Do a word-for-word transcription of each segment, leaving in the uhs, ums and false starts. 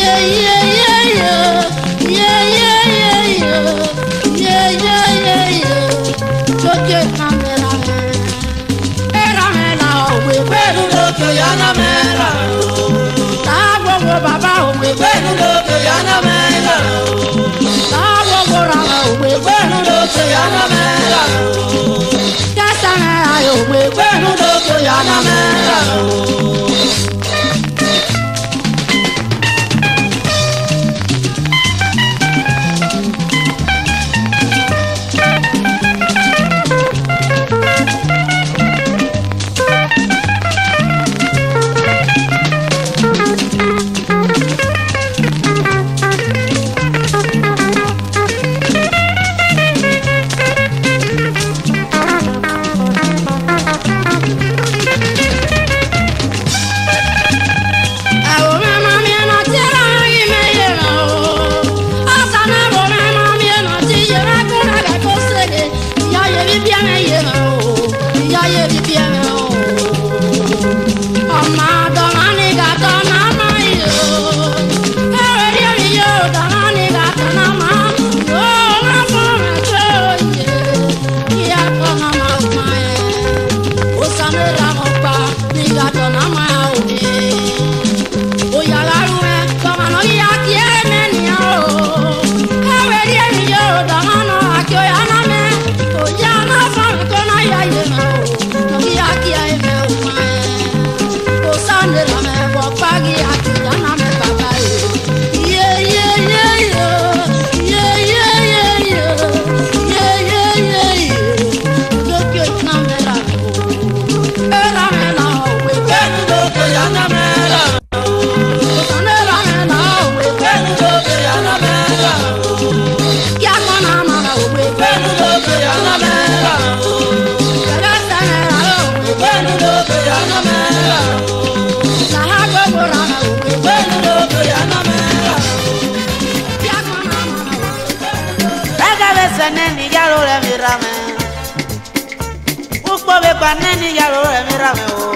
Neni yalo le mi rame o,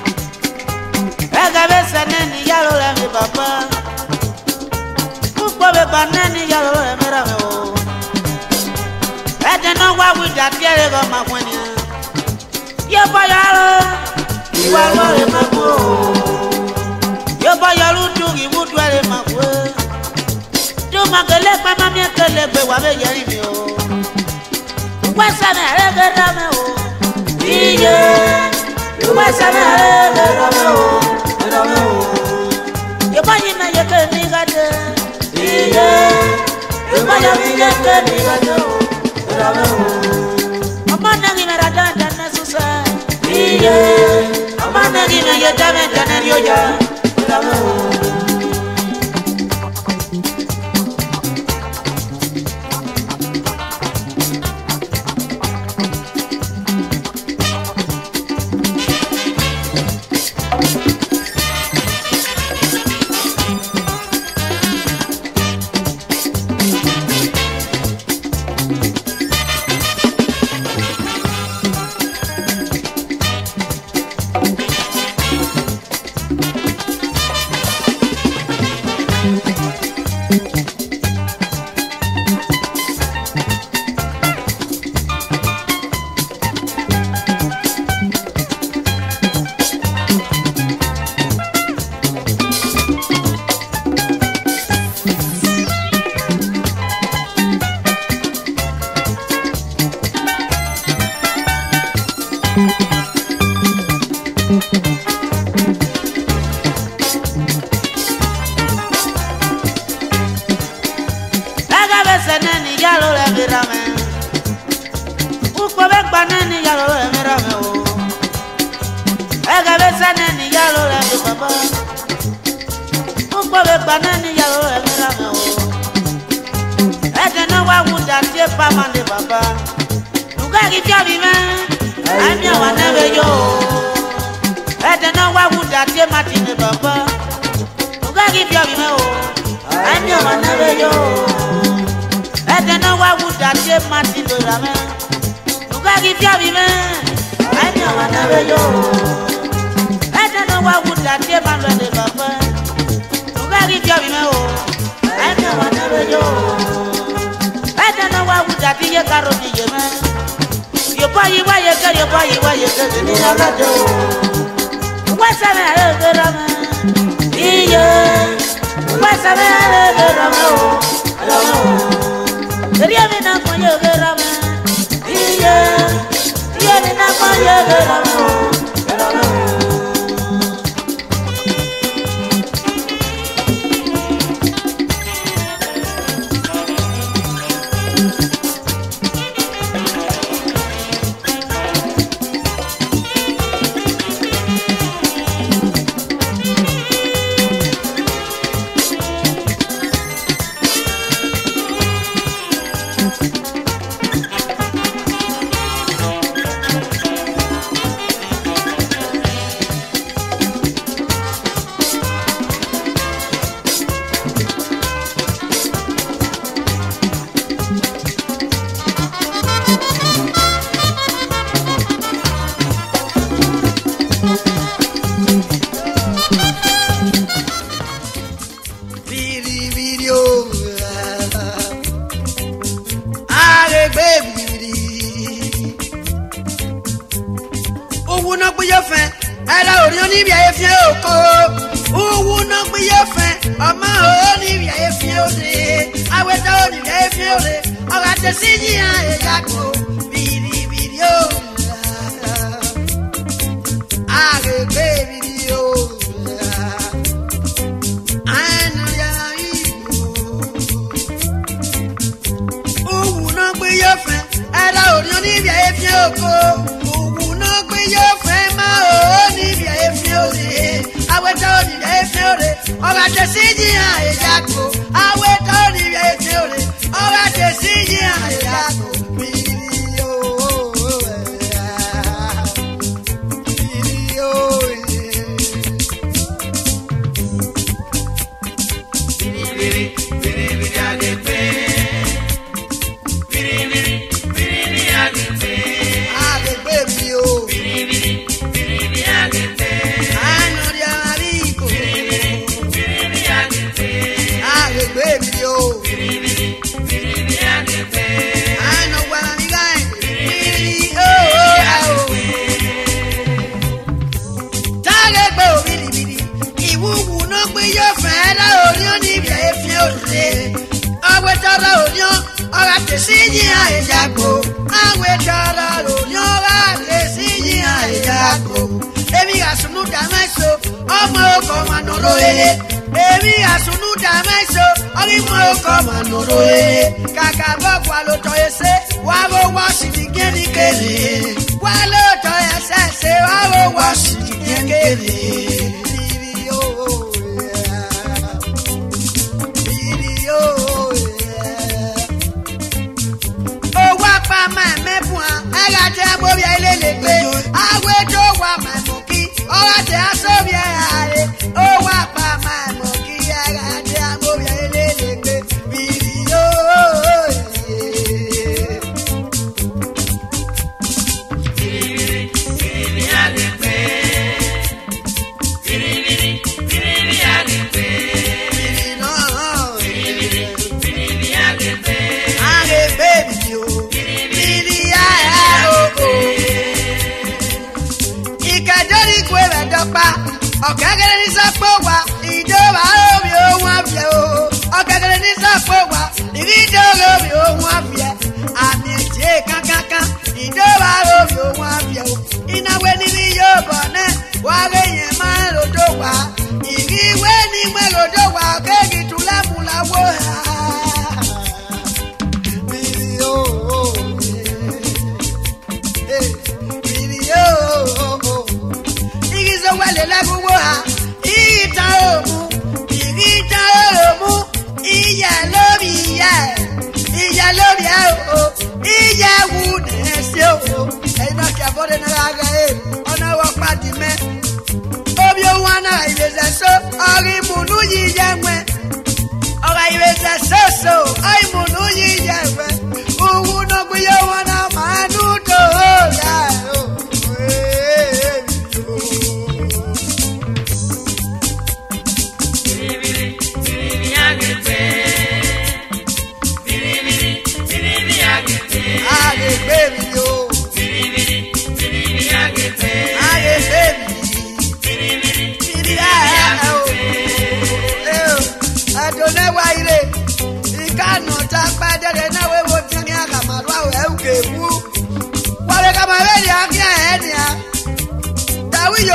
ega besa neni yalo le mi papa. Ukpo be ba neni yalo le mi rame o, ede no wa wida tiere go makwani. Yo ba yalo, iwa lo le makwo. Yo ba yalo tu iwu tu le makwo. Tu magele pa mami kele gbe wa be yeri mi o. Wa sa na ege rame o. Yeah, you must have a little you buy in a good nigga. Yeah, you buy a good nigga. I'm not in a done necessary. Yeah, I'm not in a damage and you're. I don't know what would that be, man, the papa. You got it, baro ni yeme. Yo pa yi wa ye ke yo pa yi wa ye ke ni na gato. Wa sa me ale ke rama. Iye. Wa sa me ale ke rama o. Rama o. Ria mi na mo ye ke rama. Iye. Iye mi na mo ye ke rama o. Rama o.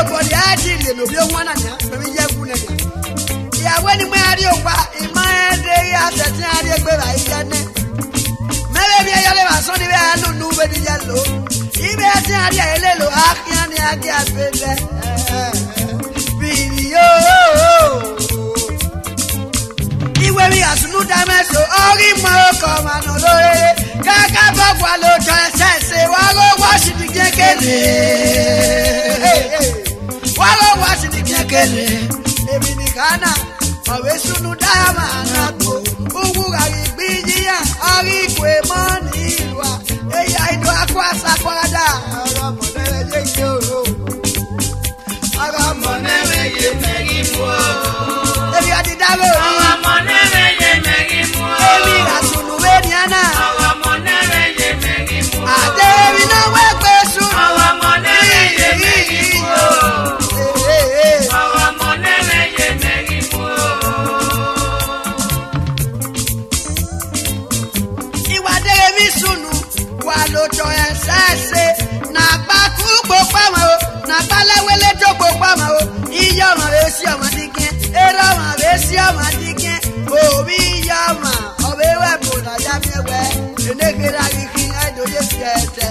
body agile no bi one anya me ye ku na ya ya weni me ari opa ima de ya tete ari egbe ba ije ne me be bi ya le ba so ni be anu nu be di ya lo ibe ati ari ele lo akian ni agi afede video iwe mi asunu dameso ori mo ko ma no lore kaka bogwa lo jo sense wa go wash di kekele wa go wash di kekele ebi ni kana awe sunu dama na ko ugu gari bijiya ori kwe mo ni wa eya ido akwa sakwada oro mo le je je o oro mo ne me ye megi mo ebi adi dago oro mo ne me ye megi mo ebi asunu we ni ana oro mo ne me ye megi mo ade mi no we pe su oro mo ne me ye megi mo oro mo ne me ye megi mo iwa de mi sunu wa lo jo esese na gba ku gbo ma o na balewele jogbo pa ma o iya ma re si ama dikin era ma re si ama dikin o bi ya ma o be we bo na ya mi we enegera rikin aido ye tete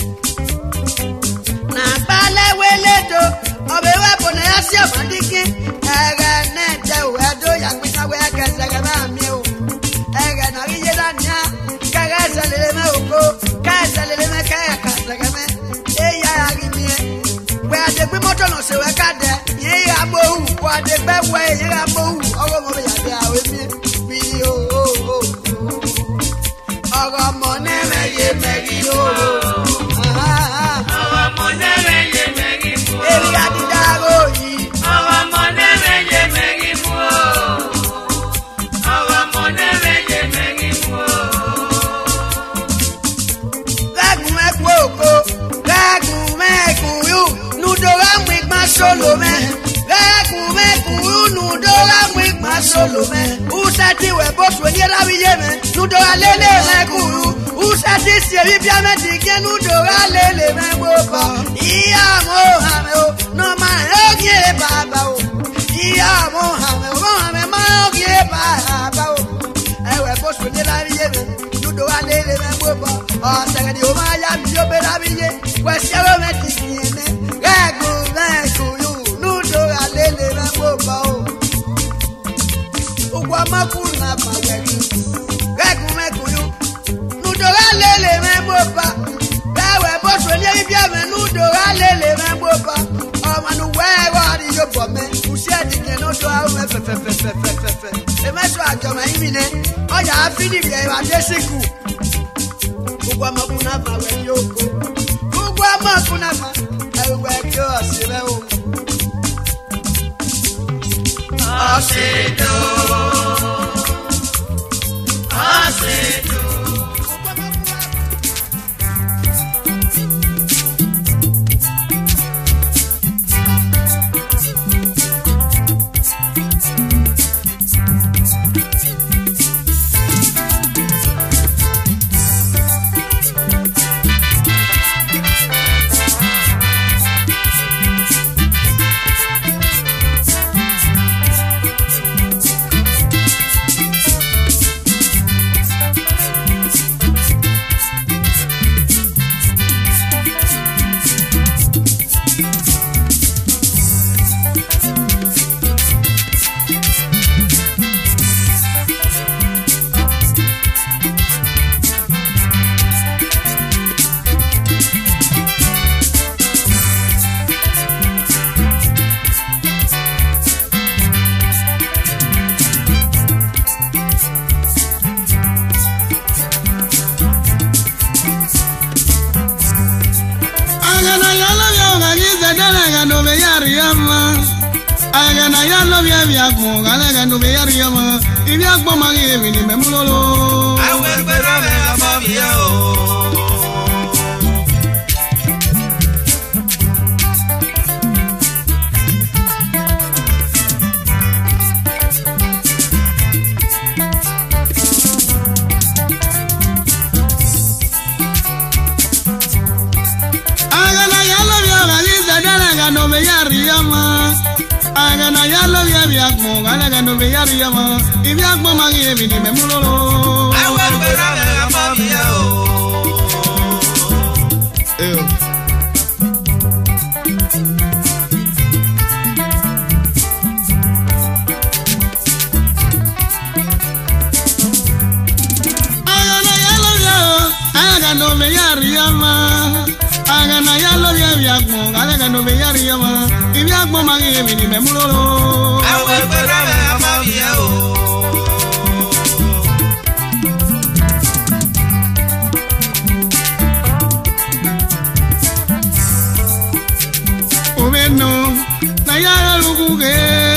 na balewele do o be we bo na ya si ama dikin ere ne je we do ya pin na we ka se ga ma mi o ere na ri ye da nya ka ga se le me o ko ka se le me ka ka se ga me e ya ri mi we ade pe moto no se we ka de ye ya bo hu wa de pe we ye ya bo hu owo mo be ya de awe mi bi o o o owo mo ne me ye me gi o owo mo ne me ye me gi mo e ri adi da ro yi owo mo ne me ye me gi mo owo mo ne me ye me gi mo gagun me ku oko gagun me ku yu nudora mi gba solo me gagun me ku yu nudora mi gba solo me usati we boss we ni rawi ye me nudora lele me ku yu usati se bi bia me ti ke nudora lele me mo pa iya mo ha me o no ma o ge baba o iya mo ha me o ma me ma o ge baba o e we boss we ni rawi ye me nudora lele me mo pa o se ke di o ma ya mi o be rawi ye we se o me ti ki ne gagun me ku yu nudora lele me mo pa o ugwa makuna pa we gagun me ku yu nudora lele me mo pa dawe boss we ni bia me nudora lele me mo pa o ma nu we wa ri yo bo me usi adi ke no do awu me fe fe fe fe fe fe fe e me so ajo ma imi ne o ya fini bi e wa de siku ugwa makuna pa we yo ko ugwa makuna pa e we ko si me o asedo asedo Agana ya lo bia bia ko gala ga no be ya ri ma I bia gbo ma ngi mi ni me mu lo lo awe gbero me ga ma bia o agana ya lo bia ga ni za dala ga no be ya ri aga na ya lo ya bi agbo gale ga no be ya ri ma ibi agbo ma gi ebi ni me mulolo awe gbera me ma mi ya o eh aga na ya lo ya aga no be ya ri ma aga na ya lo ya bi agbo gale ga no be ya ri ma ibi agbo ma gi ebi ni me mulolo awe gbera me ma mi ya o omeno na ya luguge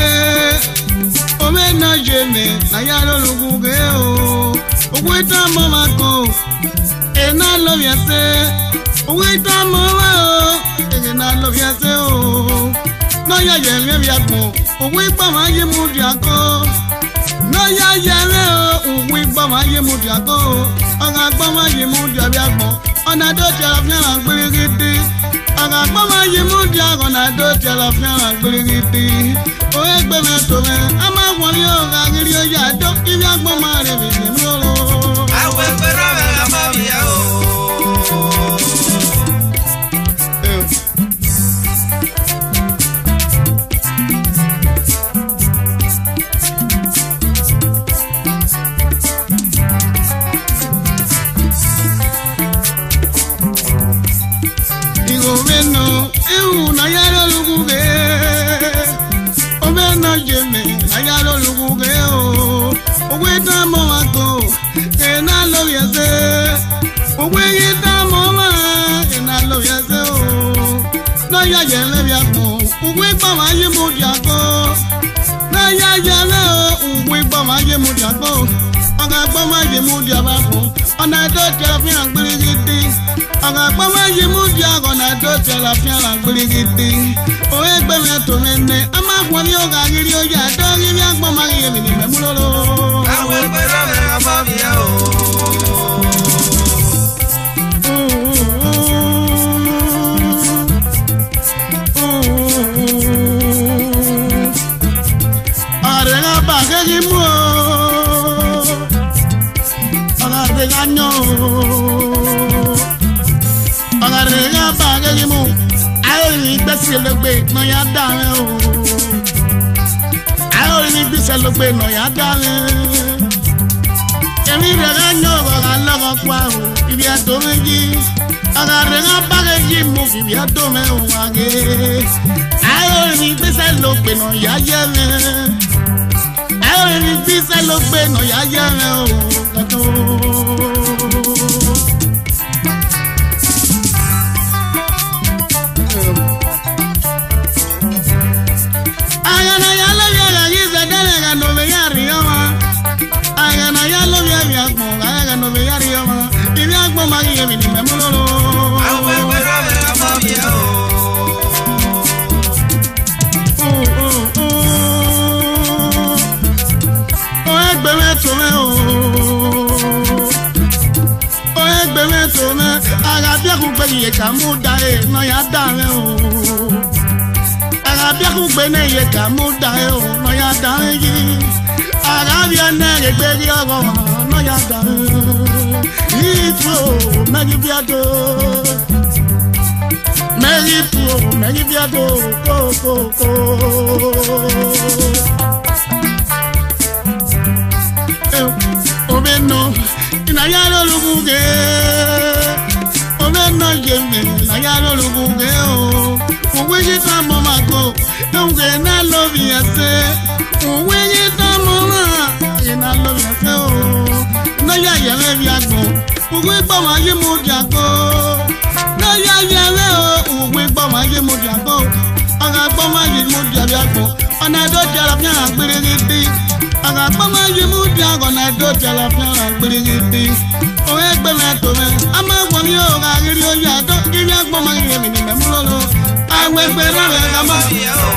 omeno jeme na ya luguge o ogweta mama ko ena lo viase ogweta mama o ena lo viase o no ya ye me viapo ogweta ma ye mu diako no ya ye me o ogweta ma ye mu diako aga gba ma ye mu diabiapo ona do ti ara fian agbirigidi aga gba ma ye mu diako na do ti ara fian agbirigidi o egbe me to me ama won yo ga giri o ya do ibi agbo ma re mi mi lo awe gbera me ma mi ya o Omeno, eu na ya lo luguge. Omeno jeme, na ya lo luguge o. Ogweta mo ako, ena lo yase. Ogweta mo ma, ena lo yase o. Na ya yele biako, ogweta ma ye mo diako. Na ya yele o, ogweta ma ye mo diako. Aga gba ma ye mo diabako. Ona do tera fi an gbirigidi. Aga gba ma ye mo diako na do tera fi an gbirigidi. O egbe me to me ne ama kwon yo ga giri o ya do giri agbo ma ye mi ni me mulolo awe gbera me ma mi ya o are ga ba ge gi mo aga de ga no aga re ga ba ge gi mo ayi gbese lo gbe no ya da re o ayi gbese lo gbe no ya da re emi re ga no ga lo ko kwa o ibi ato meji aga re ga ba ge gi mo ibi ato me o wa ge ayi gbese lo gbe no ya ye me ayi gbese lo gbe no ya ye me o gato agana ya lo ya ga giza dele ga no be ya rioma agana ya lo ya ya ko ga no be ya rioma ibi agbo ma gi mi ni me mulolo awe gbera me ma mi ya o o egbe me to me o o egbe me to me aga bi ku gbe ye ka mu da e no ya da me o Arabia ku gbe ne ye ka mu da e o no ya da yi Arabia ne ye gbe ri ogo no ya da Itro magi biado Magi pro magi biado ko ko ko Omeno ina ya lo luguge Omeno yeme na ya lo luguge o Uwe yita mama go, unge na love yase. Uwe yita mama, ina love yase o. Na ya yele biago, uwe gba ma ye mo diago. Na ya yele o, uwe gba ma ye mo diago. Aga gba ma ye mo diago. Ona do jara fi an gbirigidi. Aga gba ma ye mo diago na do jara fi an gbirigidi. O egbe me to me, ama wo mi o ga giri o ya do, giri agbo ma ye mi ni me mulolo. Awe gbera me ga ma mi ya o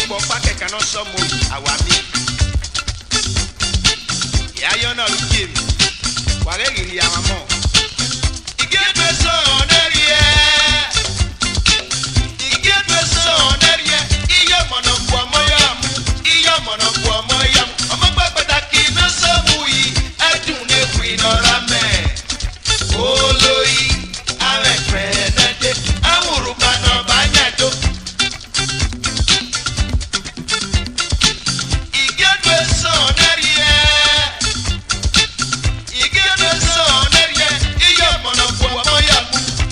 Igbo pake kano somo awami. Ya yo no lukim. Wale giri ya mamo. Igedwe so onerie. Igedwe so onerie. Iyo mono kwa moyam. Iyo mono kwa moyam. Omo gbagba ki no so muyi. Edun ne kwi no rame. Oloi ave presente. Amuru bano banyato. Igedwe so onerie. Igedwe so onerie. Iyo mono kwa moyam.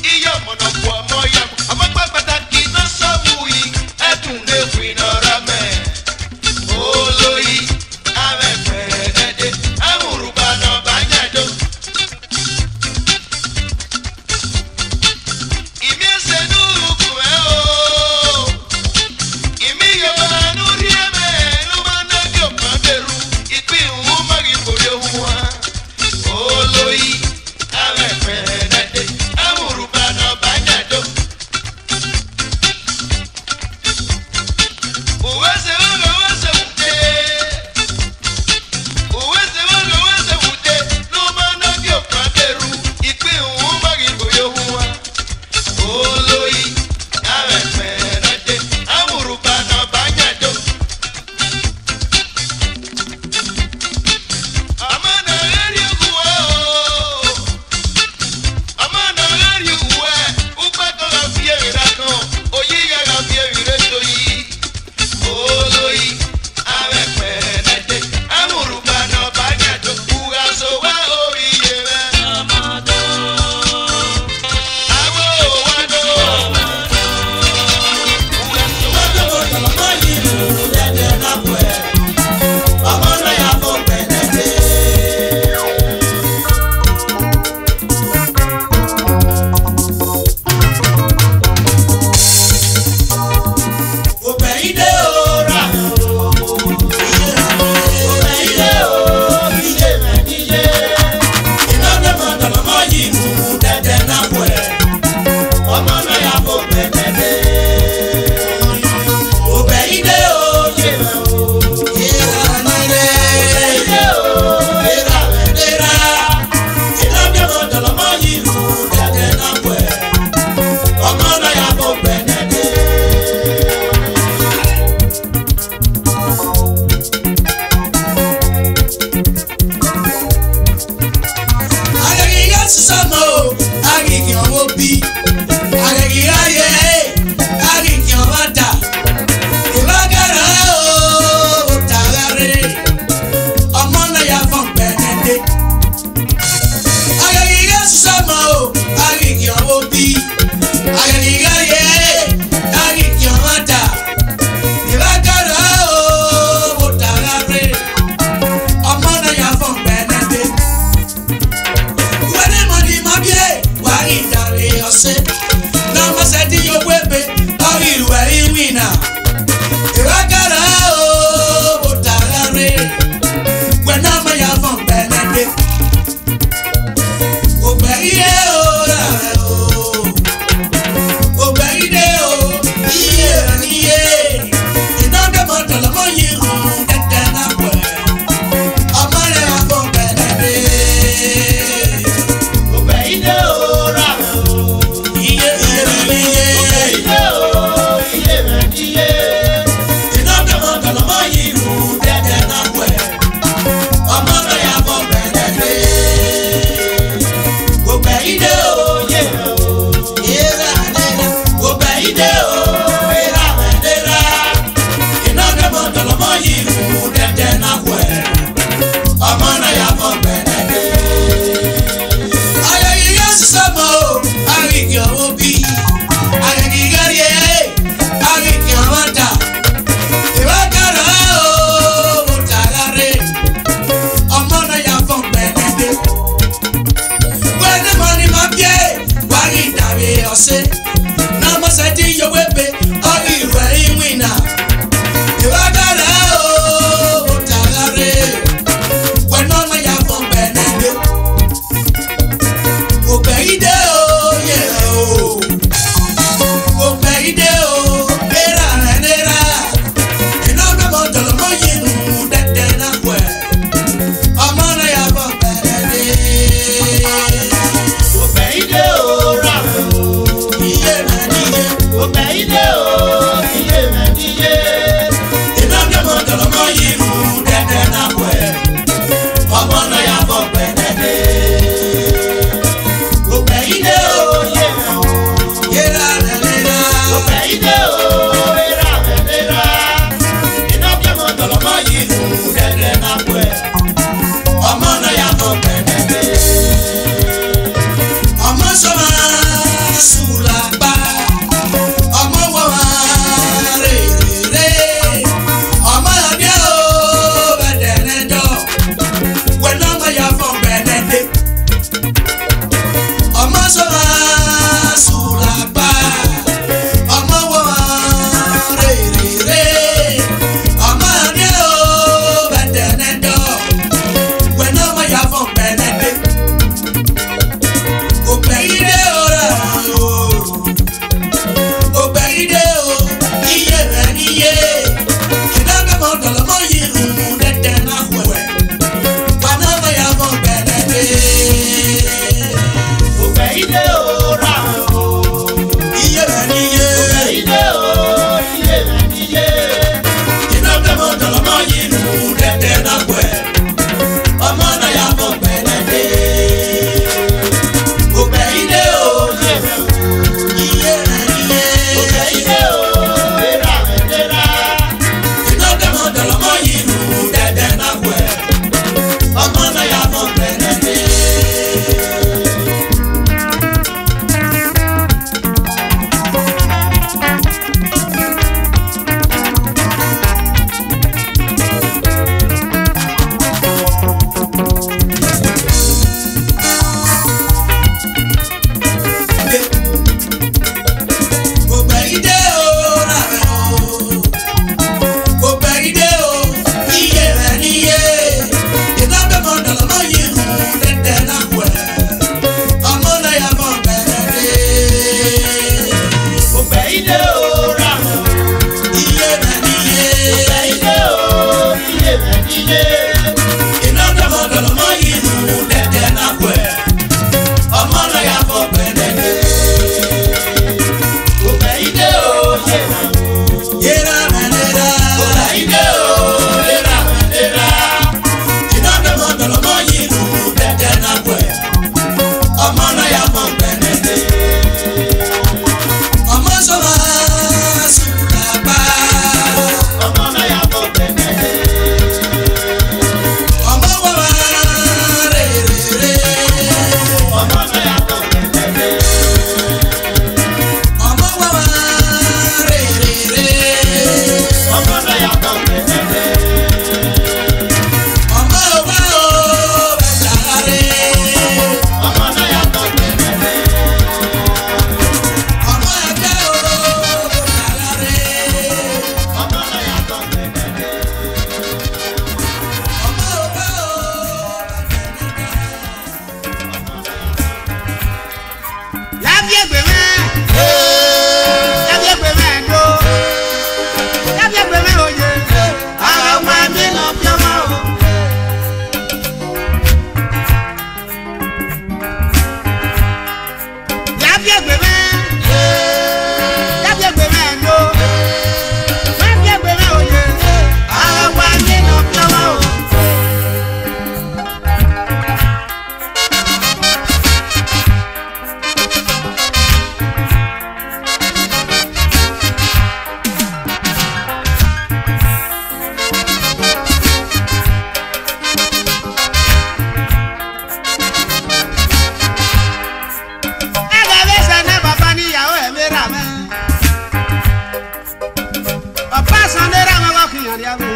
María ve.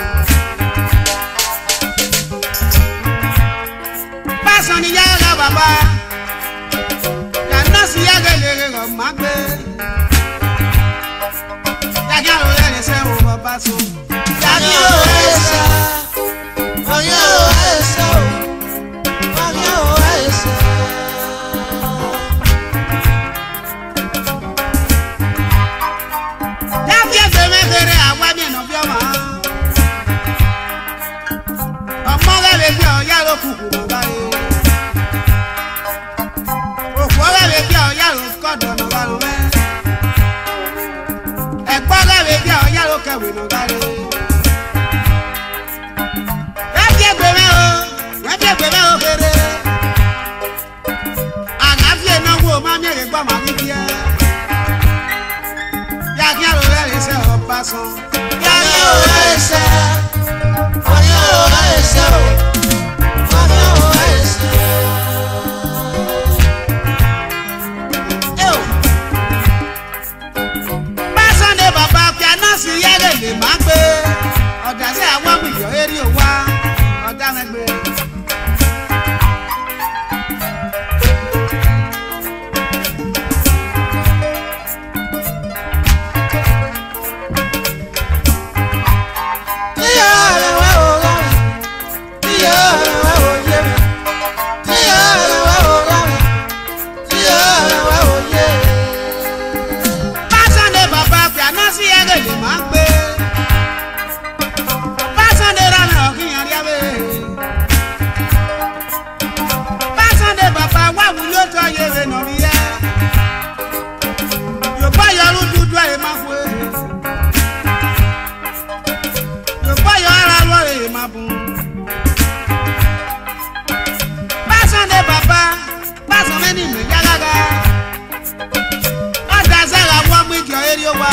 Paso ni ya la baba. Ya no si ya que le go magbe. Ya que lo le se o paso. Ya que lo esa. Oye lo esa. Oye lo esa. Ya fiese me quere agua bien no vio más. Ọmọ bẹ́ẹ̀ bí ọ̀yá ló kúkú bàbá yìí. Òkú bẹ́ẹ̀ bí ọ̀yá ló kọ́dọ̀ nàbà ló mẹ́. Ẹ̀gbọ́n bẹ́ẹ̀ bí ọ̀yá ló kẹ̀wé nàbà lé. Láti ẹgbẹ́ mẹ́ o, láti ẹgbẹ́ mẹ́ o kéré. Àgáfíà náwó máa ń yẹ̀yẹ̀ gbọ́ màá níbi ẹ̀. Yàgì àlọ́ rẹ̀ lè ṣe ọ̀pá sàn. Yàgì àlọ́ rẹ̀ ṣe. Ọ̀yọ́ rẹ̀ ṣe o. Si yẹ́rẹ̀ lè máa gbé ọ̀dà sí àwọn mílíọ̀nù eré òwá ọ̀dà mẹ́gbẹ́. Tíyọ̀ rẹ̀ wá wò lọ́rùn, tíyọ̀ rẹ̀ wá wò yé mi, tíyọ̀ rẹ̀ wá wò lọ́rùn, tíyọ̀ rẹ̀ wá wò yé mi. Pásánde bàbá piano sí yẹ́rẹ̀ lè máa gbé. Pásánde rán ọ̀kìyàn rí abẹ́. Pásánde bàbá wà wúlò tó yẹ̀rẹ̀ nà rí yẹ́. Yorùbá yọrù dúdú ẹ̀ máa fò é. Yorùbá yọ ara lọ́rẹ̀ ẹ̀ máa bùn. Pásánde bàbá pásán mẹ́ni mi yágágá. Ọ̀dà sẹ́ra wọ́n mú ìjọ eré wá.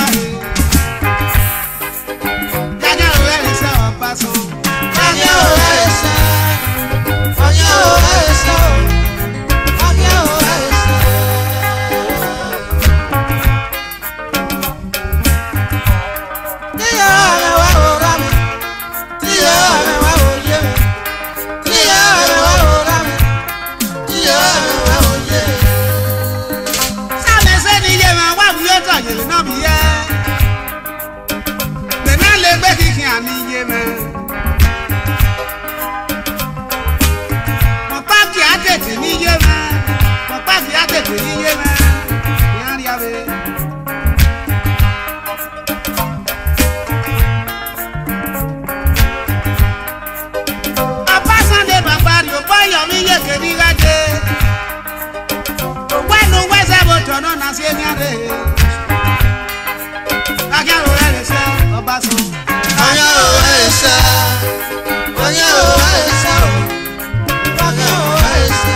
Yágá òwe rẹ̀ sẹ́ ọ̀pá sàn. Yágá òwe rẹ̀ sẹ́. Ọ̀yá òwe rẹ̀ sẹ́. Ọ̀yá òwe rẹ̀ sẹ́. Tíyọ̀ rẹ̀ wá wò rà mí. Tíyọ̀ rẹ̀ wá wò yé mi. Tíyọ̀ rẹ̀ wá wò rà mí. Tíyọ̀ rẹ̀ wá wò yé mi. Sáàlẹ̀ sẹ́ni yé mi wá wúyọ́ tọ̀ yèrè náà mi yẹ́. Bẹ̀rẹ̀ lè gbé kíkì àní yé mi. Mọ̀pá kì á tètè ní yé mi. Mọ̀pá kì á tètè ní yé mi. Ìyá rí abẹ́. Pásánde bàbá rí o bá yọ̀ mí yé kèmí rájé. Òwẹ́nu wẹ́sẹ̀ bò tọ̀nà náà sí ẹni àdé. Lágẹ̀ àrò rẹ̀ lè ṣe ọba sùn. Ọ̀yọ́ òwe ṣe. Ọ̀yọ́ òwe ṣe o. Ọ̀yọ́ òwe ṣe.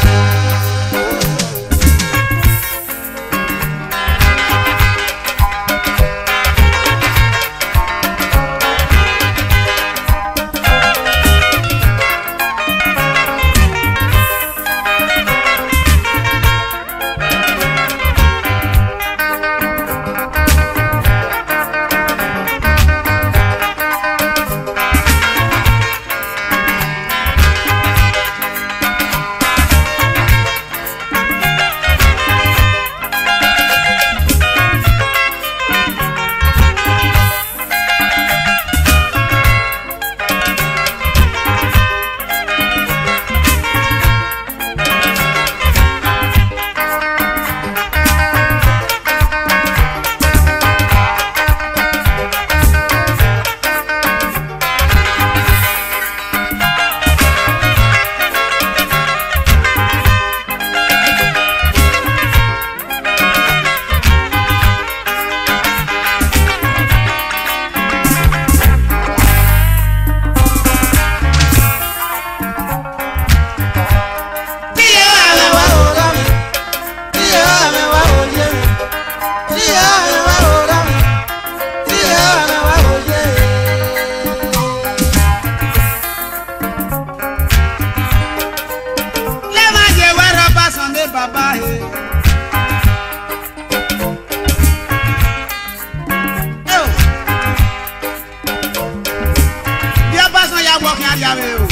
ya veo.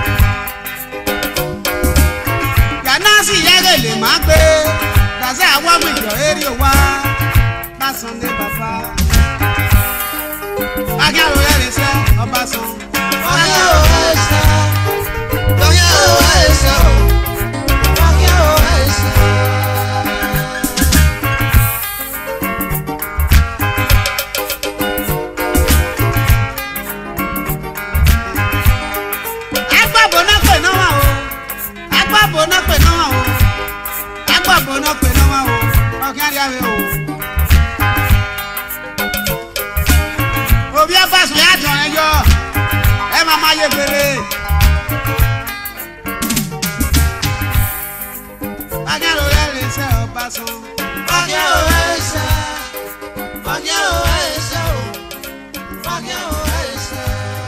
Ganasi yege le ma gbe. Gaza awa mi jo eri wa. Ba Sunday baba. Aga ro ya le se Ọba San. Ọ̀yá o ẹ̀ṣẹ̀. Ọ̀yá o ẹ̀ṣẹ̀ o. Ọ̀yá o ẹ̀ṣẹ̀. Agbábọ̀ náà pè náà wà o. Agbábọ̀ náà pè náà wà o. Agbábọ̀ náà pè náà wà o. Ọ̀kẹ́ àríyá mi o. Òbí Ọba San yá jọ ẹjọ́. Ẹ máa máa yé fèrè. Ọ̀gá ló rẹ̀ lè ṣe Ọba San. Ọ̀yá o ẹ̀ṣẹ̀. Ọ̀yá o ẹ̀ṣẹ̀ o. Ọ̀yá o ẹ̀ṣẹ̀.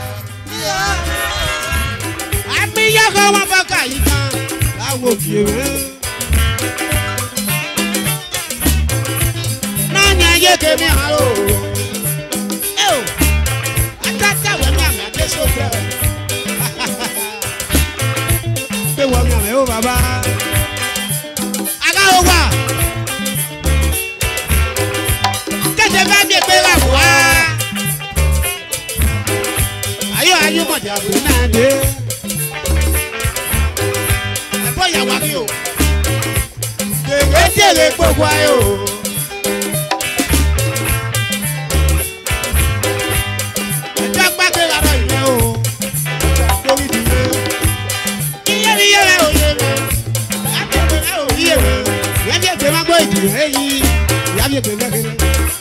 Àmì yàgò wọn fọkà yìí kan. Láwo kìíwé. Náà ní ayé kèmí àrò. Ẹ o, àtàtàwẹ̀ mi àmì àdésòfẹ́ o. Pé wọ́n mi àmì ó bàbá. Agáwó wà. Kẹ̀sẹ̀ bá mi pé wà wá. Ayọ̀ ayọ̀mọ̀dé àbúrò náà dé. Ẹ̀fọ́ ìyàwó mi o. Tèrè tèrè gbogbo ayé o. Ẹjọ́ gbàgbé rárá ìyẹn o. Lórí ìdílé. Iye mi yé rẹ̀ òye rẹ̀. Ìyá mi rẹ̀ òye rẹ̀. Ìyá mi ègbè máa gbọ́ ìdílé yìí. Ìyá mi ègbè mẹ́kẹ́rẹ́.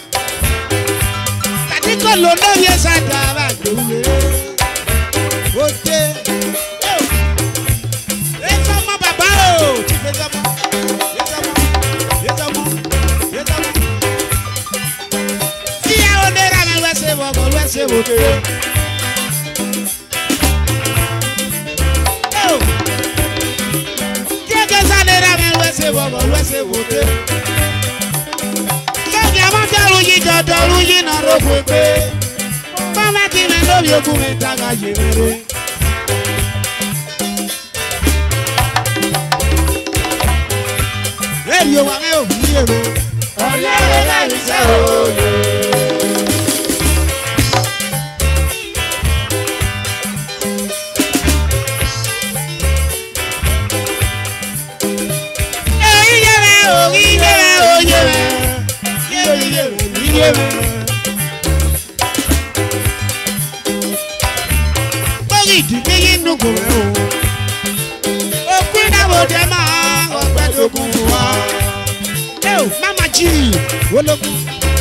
Tàbí kò lò lórí ẹ̀sà dára ìdòwúlé. Ó dé. Èso ọmọ bàbá o. Ti fẹ́ sọmọ. Èso ọmọ. Èso ọmọ. Èso ọmọ. Ìyàwó náírà mi wẹ́sẹ̀ wọ̀gọ̀ wẹ́sẹ̀ wòkè. Kíkẹ́ sá náírà mi wẹ́sẹ̀ wọ̀gọ̀ wẹ́sẹ̀ wòkè. Sọ́ọ̀kì àwọn dẹ́rù yìí jọ̀dọ̀ ọ̀rù yìí náà ló pépé. Bọ́lá kí mi lórí okùn mi tàgà yìí rere. Èyí ò wá mi ò bí èrò. Ọ̀yá o ẹ̀ṣẹ̀ o. Èyí yé mi ò rí yé mi ò yé mi. Yé mi yé mi yé mi. Bóyá ìdílé yìí ń dùnkù rẹ̀ o. Òkú ìdáwó dé máa ọ̀pẹ́ tó kún fún wa. Ẹ ò máma jí ológun.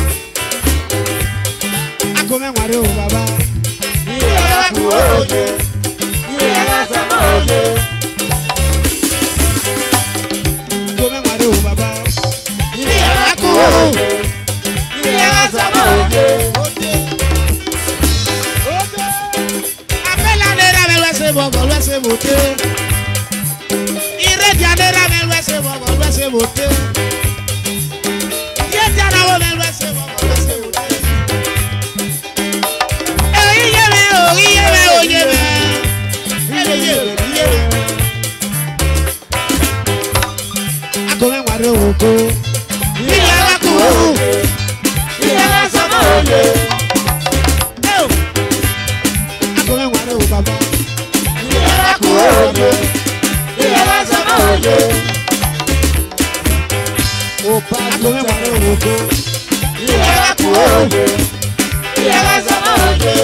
Akọ mẹ́wàá rẹ̀ o bàbá. Ìyá kú òye. Ìyá sọmọ òye. Akọ mẹ́wàá rẹ̀ o bàbá. Ìyá kú òye. Ìyá sọmọ òye. Ode. Ode. Apela nera me wese bobo wese bote. Iredia nera me wese bobo wese bote. Yedia na wo me wese bobo wese bote. Eyi ye me o, iye me o ye me. Ele ye me, iye me. Ako me ware oko. Iye wa ku. Ìyá sọmọ òye. Ako me ware o baba. Ìyá kú òye. Ìyá sọmọ òye. Opa ako me ware oko. Ìyá kú òye. Ìyá sọmọ òye.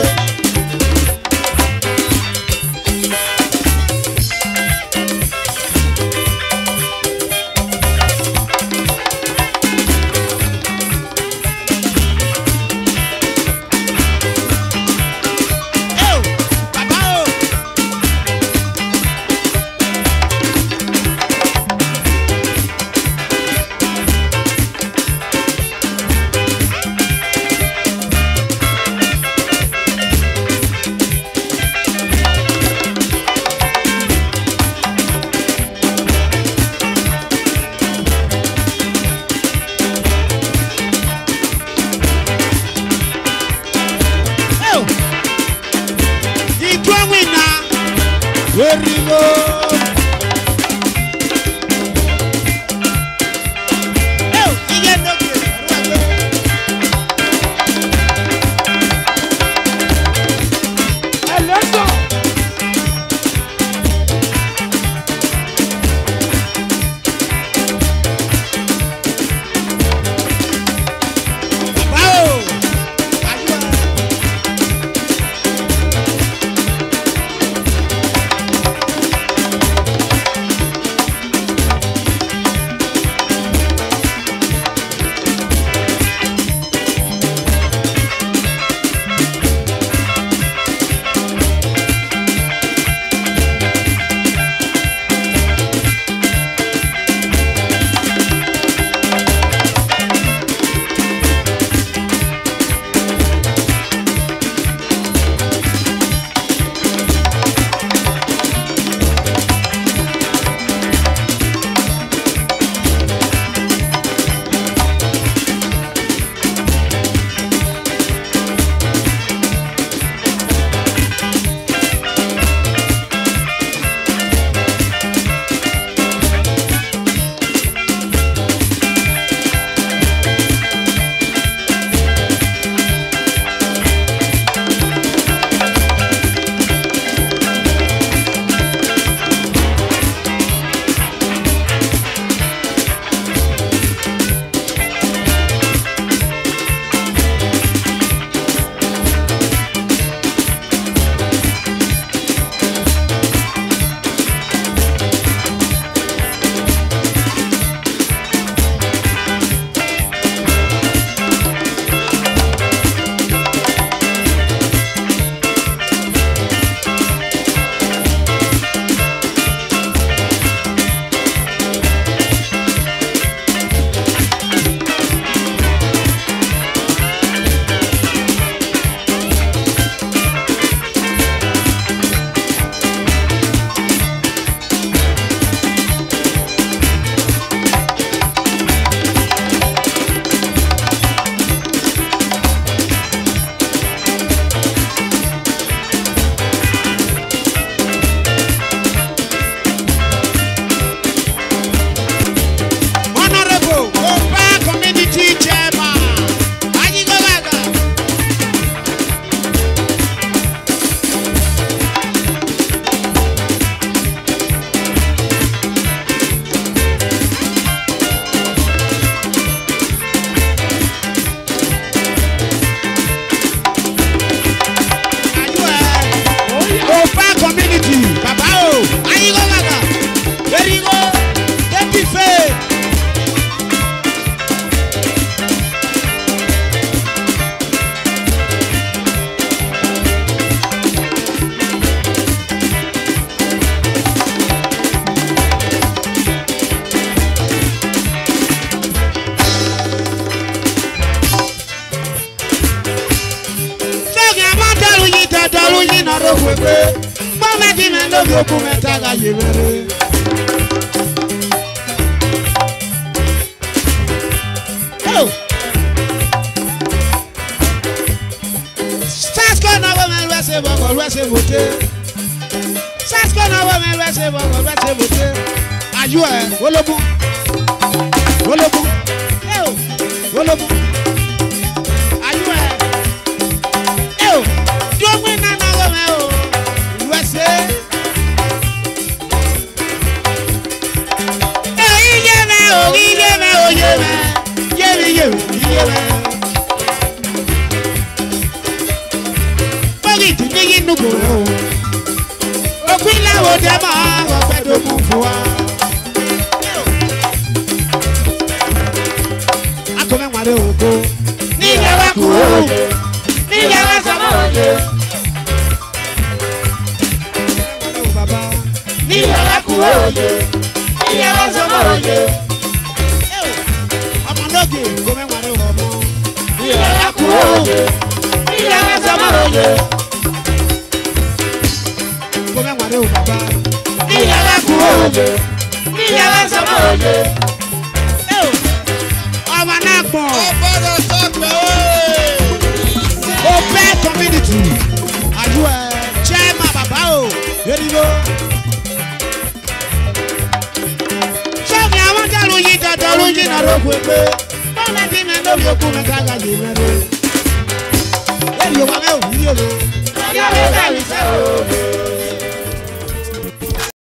Baba o. Erigo. Community. Are you a chairman, Baba? Here you go. tọrọ yín náà ló kú pé bọ́lá tí mi ló fi okú mi kága jù mẹ́rin. Lẹ́yìn yorùbá mẹ́wòó ní yorùbá. Ọjọ́ mi bá mi sẹ́ o.